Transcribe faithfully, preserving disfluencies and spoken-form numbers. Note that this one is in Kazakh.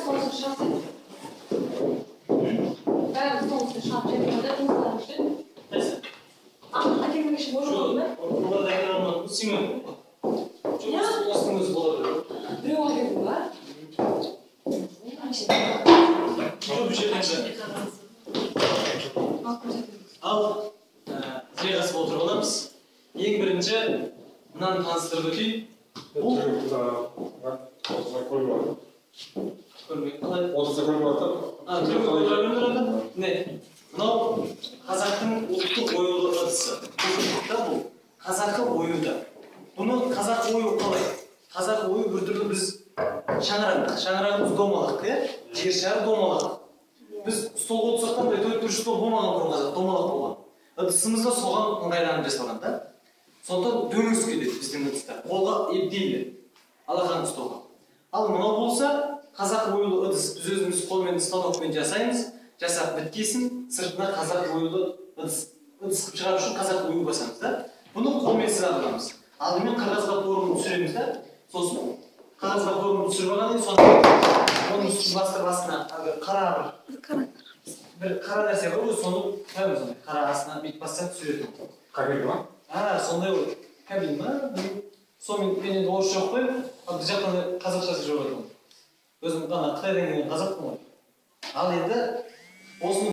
соусын шап. Бәрі соусын шап жемейді, тұмсылар үшін. Қайсы? Әкемің іші бола болды ма? Олар да әкелі алмады, сүймен. Осының өзі бола береді. Біреу әкелді ба? Жоқ, бір жерден жа. Ал, жайғасы болып тұрғаламыз. Ең бірінші, мынаны таныстырып өтейін. Бұл көрмек қалай? Отырса көрмей жатыр. А, түрі көрмей тұрады? Не? Мынау қазақтың ұлттық оюлы ыдысы. Бұл қазақы оюда. Бұны қазақ ойы қалай? Қазақ ойы бір түрлі біз шаңырақ. Шаңырағымыз домалақ, е? Жер шары домалақ. Біз столға отырсақ қандай төрт түрші стол болмаған бұрын қазақ, домалақ болған. Ыдысымыз да соған ыңғайланып жасалған да. Сондықтан дөңіз келеді біздің ыдыста. Қолға епдейді. Алақан ұстауға. Ал мынау болса, қазақ ойылы ыдыс. Біз өзіміз қолмен станокпен жасаймыз. Жасап біткесін, сыртына қазақ ойылы ыдыс. Ыдыс қып шығару үшін қазақ ойы басамыз да. Бұны қолмен сырадырамыз. Алдымен қағазға форманы түсіреміз да. Сосын қағазға форманы түсіріп алғаннан кейін оның басты басына қара бір қара нәрсе бар, соны қоямыз. Қара астына бүйтіп бассақ түсіретін. Кабель ма? А, сондай ол кабель ма? Сонымен мен енді орысша жоқ қойып, бұл жақтан қазақшасы жоқ жатырмын. Өзім ғана Қытайдан келген қазақпын ғой. Ал енді осыны